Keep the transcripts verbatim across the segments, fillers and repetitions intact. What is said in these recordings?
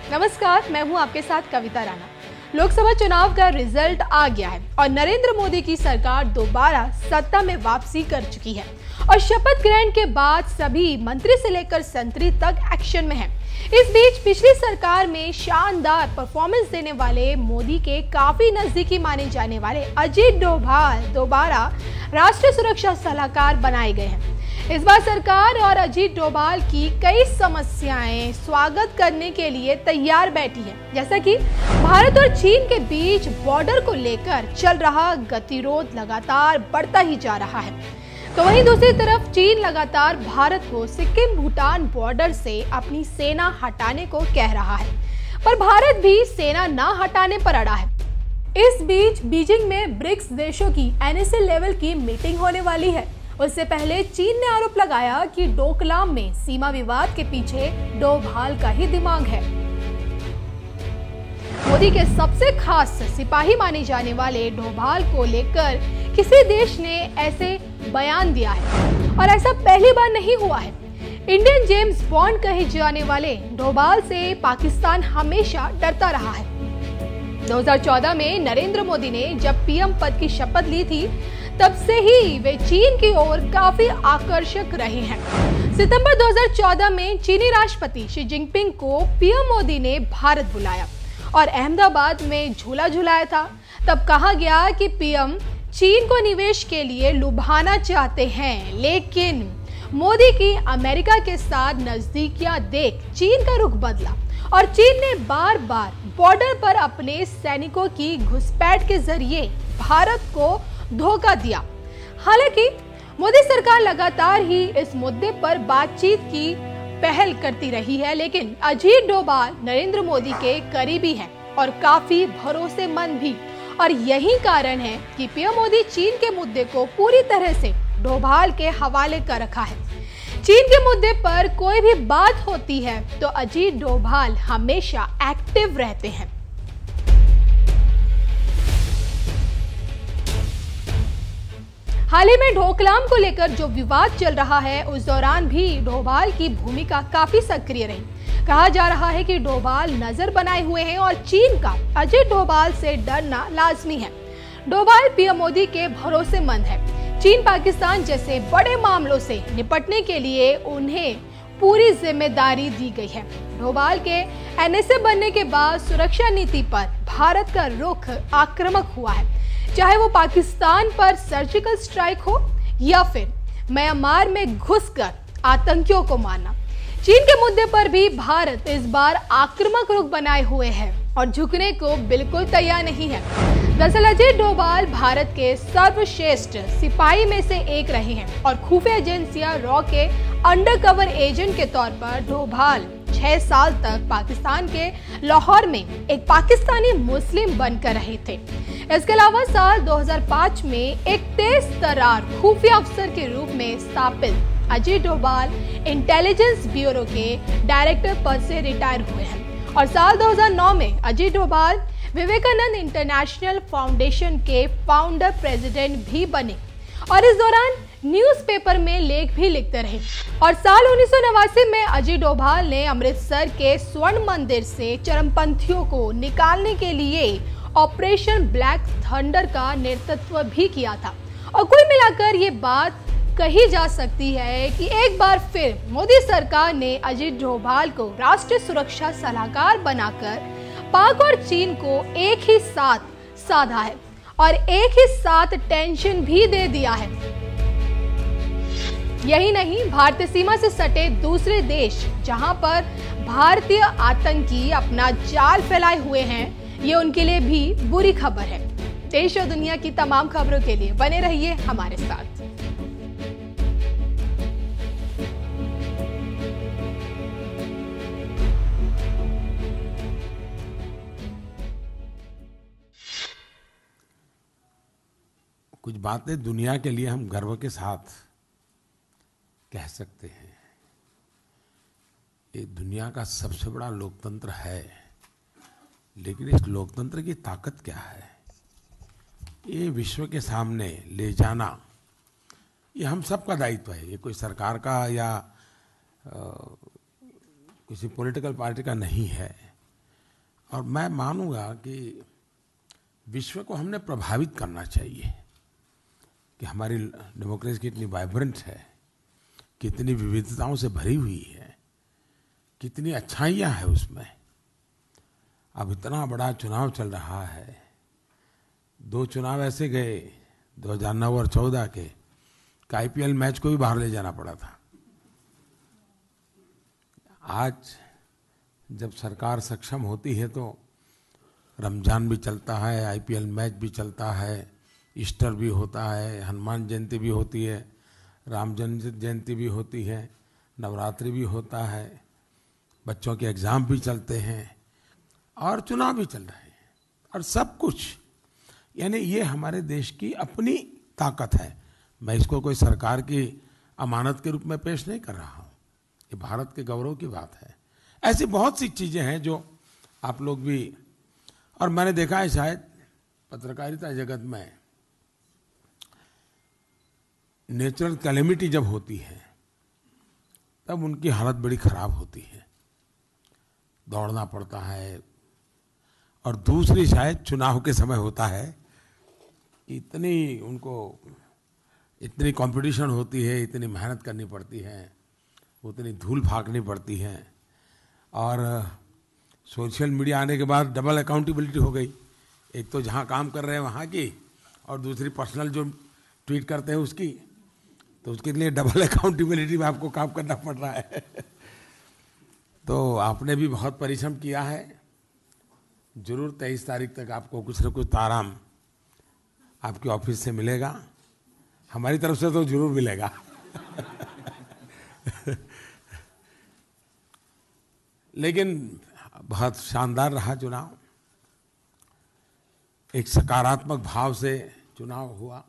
नमस्कार, मैं हूं आपके साथ कविता राणा। लोकसभा चुनाव का रिजल्ट आ गया है और नरेंद्र मोदी की सरकार दोबारा सत्ता में वापसी कर चुकी है और शपथ ग्रहण के बाद सभी मंत्री से लेकर संतरी तक एक्शन में हैं। इस बीच पिछली सरकार में शानदार परफॉर्मेंस देने वाले मोदी के काफी नजदीकी माने जाने वाले अजीत डोभाल दोबारा राष्ट्रीय सुरक्षा सलाहकार बनाए गए हैं। इस बार सरकार और अजीत डोभाल की कई समस्याएं स्वागत करने के लिए तैयार बैठी है, जैसा कि भारत और चीन के बीच बॉर्डर को लेकर चल रहा गतिरोध लगातार बढ़ता ही जा रहा है। तो वहीं दूसरी तरफ चीन लगातार भारत को सिक्किम भूटान बॉर्डर से अपनी सेना हटाने को कह रहा है, पर भारत भी सेना न हटाने पर अड़ा है। इस बीच बीजिंग में ब्रिक्स देशों की एन एस ए लेवल की मीटिंग होने वाली है। उससे पहले चीन ने आरोप लगाया कि डोकलाम में सीमा विवाद के पीछे डोभाल का ही दिमाग है। मोदी के सबसे खास सिपाही माने जाने वाले डोभाल को लेकर किसी देश ने ऐसे बयान दिया है और ऐसा पहली बार नहीं हुआ है। इंडियन जेम्स बॉन्ड कहे जाने वाले डोभाल से पाकिस्तान हमेशा डरता रहा है। दो हज़ार चौदह में नरेंद्र मोदी ने जब पी एम पद की शपथ ली थी, तब से ही वे चीन की ओर काफी आकर्षक रहे हैं। सितंबर दो हज़ार चौदह में चीनी राष्ट्रपति शी जिनपिंग को पी एम मोदी ने भारत बुलाया और अहमदाबाद में झूला झुलाया था। तब कहा गया कि पी एम चीन को निवेश के लिए लुभाना चाहते हैं, लेकिन मोदी की अमेरिका के साथ नजदीकियां देख चीन का रुख बदला और चीन ने बार बार बॉर्डर पर अपने सैनिकों की घुसपैठ के जरिए भारत को धोखा दिया। हालांकि मोदी सरकार लगातार ही इस मुद्दे पर बातचीत की पहल करती रही है, लेकिन अजीत डोभाल नरेंद्र मोदी के करीबी हैं और काफी भरोसेमंद भी, और यही कारण है कि पीएम मोदी चीन के मुद्दे को पूरी तरह से डोभाल के हवाले कर रखा है। चीन के मुद्दे पर कोई भी बात होती है तो अजीत डोभाल हमेशा एक्टिव रहते हैं। हाल ही में डोकलाम को लेकर जो विवाद चल रहा है, उस दौरान भी डोभाल की भूमिका काफी सक्रिय रही। कहा जा रहा है कि डोभाल नजर बनाए हुए हैं और चीन का अजीत डोभाल से डरना लाजमी है। डोभाल पीएम मोदी के भरोसेमंद है। चीन पाकिस्तान जैसे बड़े मामलों से निपटने के लिए उन्हें पूरी जिम्मेदारी दी गई है। डोभाल के एन एस ए बनने के बाद सुरक्षा नीति पर भारत का रुख आक्रामक हुआ है, चाहे वो पाकिस्तान पर सर्जिकल स्ट्राइक हो या फिर म्यांमार में घुसकर आतंकियों को मारना। चीन के मुद्दे पर भी भारत इस बार आक्रामक रुख बनाए हुए है और झुकने को बिल्कुल तैयार नहीं है। दरअसल अजीत डोभाल भारत के सर्वश्रेष्ठ सिपाही में से एक रहे हैं और खुफिया एजेंसियां रॉ के अंडरकवर एजेंट के तौर पर डोभाल छह साल तक पाकिस्तान के लाहौर में एक पाकिस्तानी मुस्लिम बनकर रहे थे। इसके अलावा साल दो हज़ार पाँच में एक तेज तर्रार खुफिया अफसर के रूप में स्थापित अजीत डोभाल इंटेलिजेंस ब्यूरो के डायरेक्टर पद से रिटायर हुए हैं और साल दो हज़ार नौ में अजीत डोभाल विवेकानंद इंटरनेशनल फाउंडेशन के फाउंडर प्रेसिडेंट भी बने और इस दौरान न्यूज़पेपर में लेख भी लिखते रहे। और साल उन्नीस सौ नवासी में अजीत डोभाल ने अमृतसर के स्वर्ण मंदिर से चरमपंथियों को निकालने के लिए ऑपरेशन ब्लैक थंडर का नेतृत्व भी किया था। और कुल मिलाकर ये बात कही जा सकती है कि एक बार फिर मोदी सरकार ने अजीत डोभाल को राष्ट्रीय सुरक्षा सलाहकार बनाकर पाक और चीन को एक ही साथ साधा है और एक ही साथ टेंशन भी दे दिया है। यही नहीं, भारतीय सीमा से सटे दूसरे देश जहां पर भारतीय आतंकी अपना जाल फैलाए हुए हैं, ये उनके लिए भी बुरी खबर है। देश और दुनिया की तमाम खबरों के लिए बने रहिए हमारे साथ। कुछ बातें दुनिया के लिए हम गर्व के साथ कह सकते हैं। ये दुनिया का सबसे बड़ा लोकतंत्र है, लेकिन इस लोकतंत्र की ताकत क्या है, ये विश्व के सामने ले जाना, ये हम सबका दायित्व है। ये कोई सरकार का या आ, किसी पॉलिटिकल पार्टी का नहीं है। और मैं मानूंगा कि विश्व को हमने प्रभावित करना चाहिए कि हमारी डेमोक्रेसी कितनी वाइब्रेंट है, कितनी विविधताओं से भरी हुई है, कितनी अच्छाइयाँ हैं उसमें। अब इतना बड़ा चुनाव चल रहा है, दो चुनाव ऐसे गए दो हज़ार नौ और चौदह के कि आईपीएल मैच को भी बाहर ले जाना पड़ा था। आज जब सरकार सक्षम होती है तो रमजान भी चलता है, आईपीएल मैच भी चलता है, ईस्टर भी होता है, हनुमान जयंती भी होती है, राम जयंती भी होती है, नवरात्रि भी होता है, बच्चों के एग्ज़ाम भी चलते हैं और चुनाव भी चल रहे हैं और सब कुछ, यानी ये हमारे देश की अपनी ताकत है। मैं इसको कोई सरकार की अमानत के रूप में पेश नहीं कर रहा हूँ, ये भारत के गौरव की बात है। ऐसी बहुत सी चीज़ें हैं जो आप लोग भी, और मैंने देखा है शायद पत्रकारिता जगत में नेचुरल कैलेमिटी जब होती है तब उनकी हालत बड़ी खराब होती है, दौड़ना पड़ता है। और दूसरी शायद चुनाव के समय होता है, इतनी उनको इतनी कंपटीशन होती है, इतनी मेहनत करनी पड़ती है, उतनी धूल फाकनी पड़ती है। और सोशल मीडिया आने के बाद डबल अकाउंटेबिलिटी हो गई, एक तो जहाँ काम कर रहे हैं वहाँ की और दूसरी पर्सनल जो ट्वीट करते हैं उसकी, तो उसके लिए डबल अकाउंटेबिलिटी में आपको काम करना पड़ रहा है। तो आपने भी बहुत परिश्रम किया है, जरूर तेईस तारीख तक आपको कुछ न कुछ आराम आपके ऑफिस से मिलेगा, हमारी तरफ से तो जरूर मिलेगा। लेकिन बहुत शानदार रहा चुनाव, एक सकारात्मक भाव से चुनाव हुआ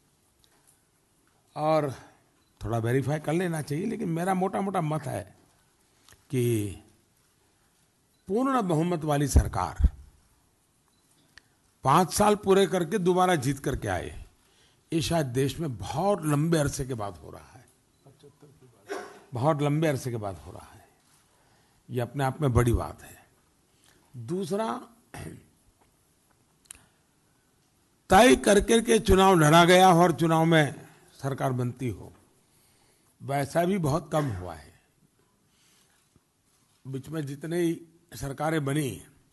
और थोड़ा वेरीफाई कर लेना चाहिए, लेकिन मेरा मोटा मोटा मत है कि पूर्ण बहुमत वाली सरकार पांच साल पूरे करके दोबारा जीत करके आए, ये शायद देश में बहुत लंबे अरसे के बाद हो रहा है, बहुत लंबे अरसे के बाद हो रहा है। ये अपने आप में बड़ी बात है। दूसरा, तय करके के चुनाव लड़ा गया और चुनाव में सरकार बनती हो, वैसा भी बहुत कम हुआ है। बीच में जितने ही सरकारें बनी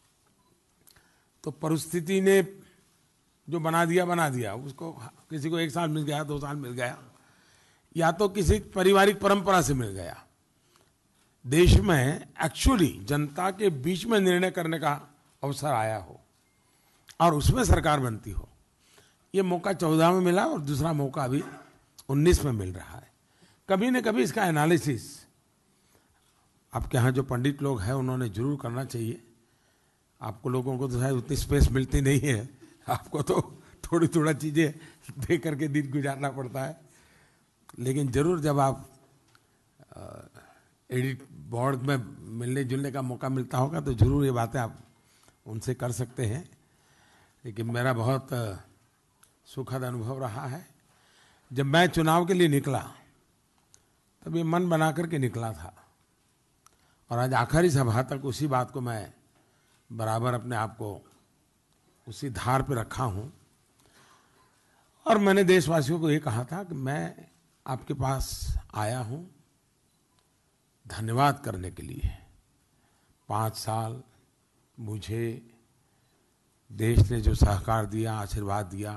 तो परिस्थिति ने जो बना दिया बना दिया, उसको किसी को एक साल मिल गया, दो साल मिल गया, या तो किसी पारिवारिक परंपरा से मिल गया। देश में एक्चुअली जनता के बीच में निर्णय करने का अवसर आया हो और उसमें सरकार बनती हो, ये मौका चौदह में मिला और दूसरा मौका अभी उन्नीस में मिल रहा है। कभी न कभी इसका एनालिसिस आपके यहाँ जो पंडित लोग हैं उन्होंने जरूर करना चाहिए। आपको लोगों को तो शायद उतनी स्पेस मिलती नहीं है, आपको तो थोड़ी थोड़ा चीज़ें दे करके दिन गुजारना पड़ता है, लेकिन जरूर जब आप एडिट बोर्ड में मिलने जुलने का मौका मिलता होगा तो जरूर ये बातें आप उनसे कर सकते हैं। लेकिन मेरा बहुत सुखद अनुभव रहा है। जब मैं चुनाव के लिए निकला तब ये मन बना करके निकला था और आज आखिरी सभा तक उसी बात को मैं बराबर अपने आप को उसी धार पे रखा हूँ। और मैंने देशवासियों को ये कहा था कि मैं आपके पास आया हूँ धन्यवाद करने के लिए। पाँच साल मुझे देश ने जो सहकार दिया, आशीर्वाद दिया,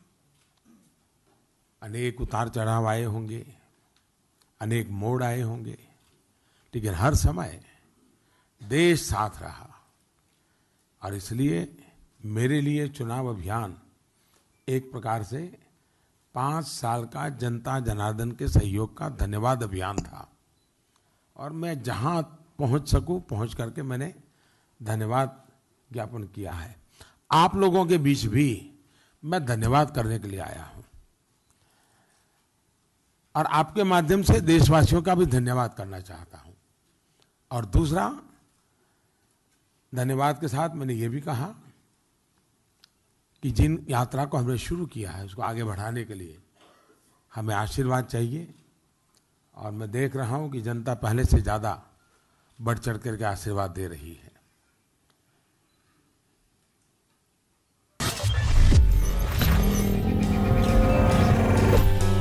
अनेक उतार चढ़ाव आए होंगे, अनेक मोड़ आए होंगे, लेकिन हर समय देश साथ रहा। और इसलिए मेरे लिए चुनाव अभियान एक प्रकार से पाँच साल का जनता जनार्दन के सहयोग का धन्यवाद अभियान था। और मैं जहाँ पहुँच सकूँ पहुँच करके मैंने धन्यवाद ज्ञापन किया है। आप लोगों के बीच भी मैं धन्यवाद करने के लिए आया हूँ और आपके माध्यम से देशवासियों का भी धन्यवाद करना चाहता हूँ। और दूसरा, धन्यवाद के साथ मैंने ये भी कहा कि जिन यात्रा को हमने शुरू किया है उसको आगे बढ़ाने के लिए हमें आशीर्वाद चाहिए। और मैं देख रहा हूँ कि जनता पहले से ज़्यादा बढ़ चढ़ करके आशीर्वाद दे रही है।